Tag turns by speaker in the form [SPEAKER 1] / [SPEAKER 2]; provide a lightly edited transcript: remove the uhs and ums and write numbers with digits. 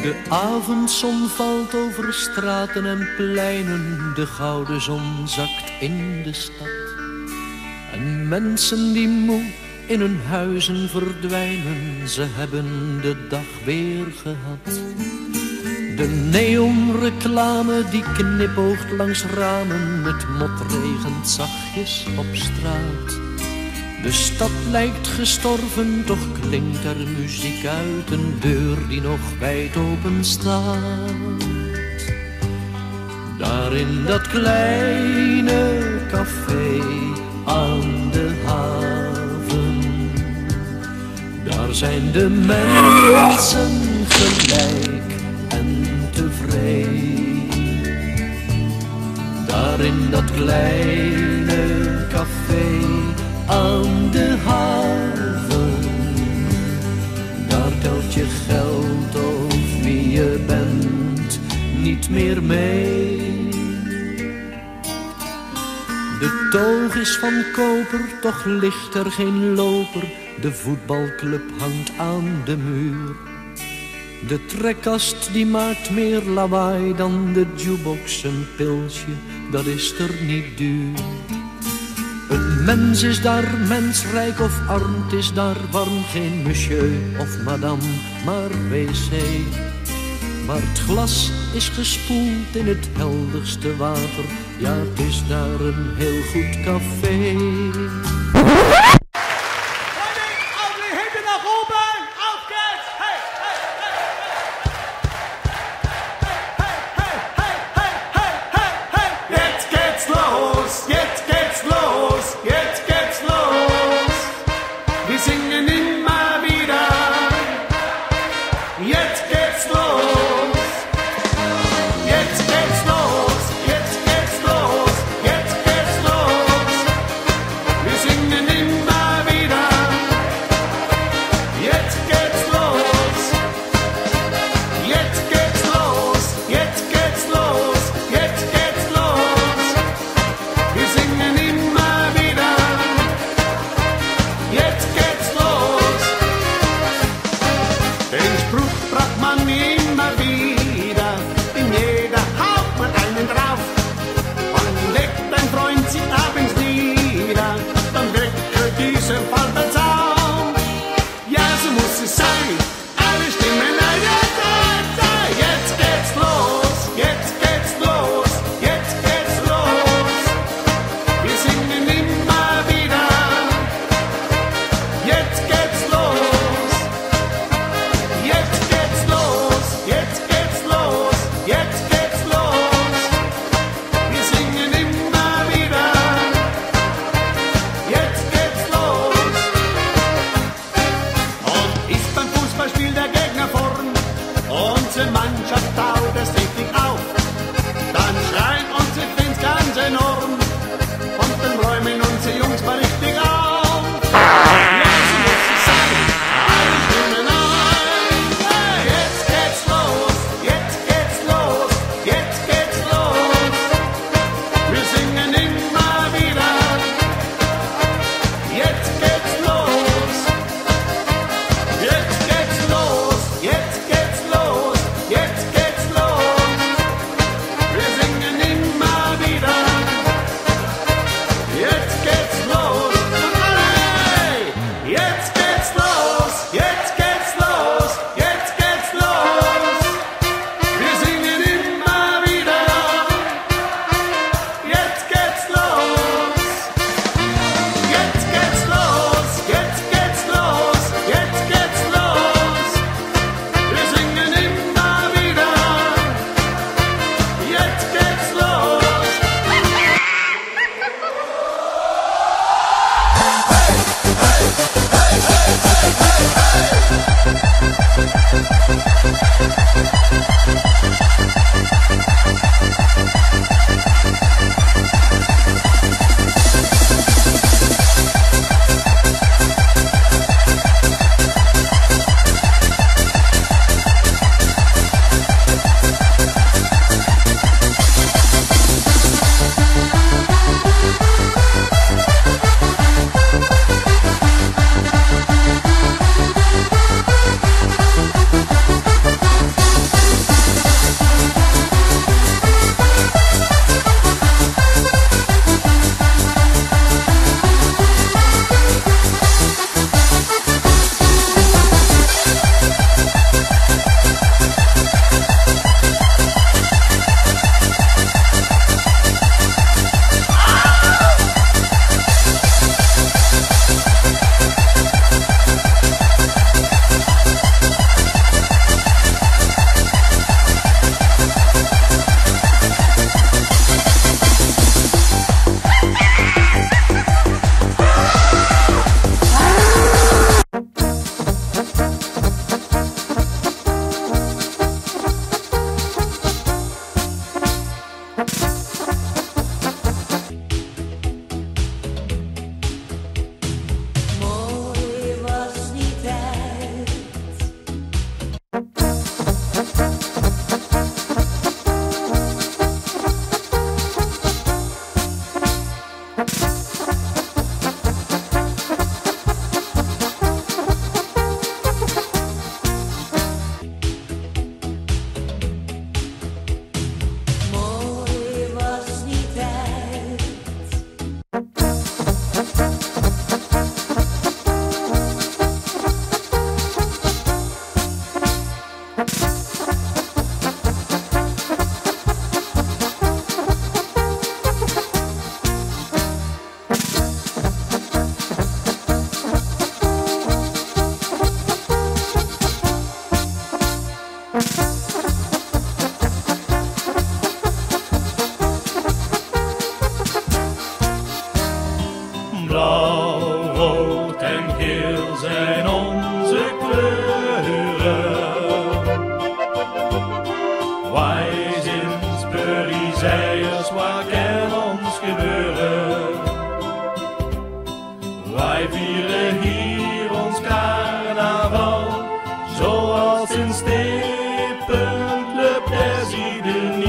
[SPEAKER 1] De avondzon valt over straten en pleinen, de gouden zon zakt in de stad. En mensen die moe in hun huizen verdwijnen, ze hebben de dag weer gehad. De neonreclame die knipoogt langs ramen, het motregent zachtjes op straat. De stad lijkt gestorven, toch klinkt er muziek uit een deur die nog wijd open staat. Daar in dat kleine café aan de haven, daar zijn de mensen gelijk en tevreden. Daar in dat kleine café aan de haven, daar telt je geld of wie je bent niet meer mee. De toog is van koper, toch ligt er geen loper. De voetbalclub hangt aan de muur. De trekkast die maakt meer lawaai dan de jukebox. Een pilsje, dat is er niet duur. Een mens is daar mensrijk of arm, het is daar warm. Geen monsieur of madame, maar wc. Maar het glas is gespoeld in het helderste water. Ja, het is daar een heel goed café.
[SPEAKER 2] Wir Blauw, rood en geel zijn onze kleuren. Wij zijn Spurriezeiers, wat kan ons gebeuren? Wij vieren hier ons carnaval, zoals een stippenclub der Zieden.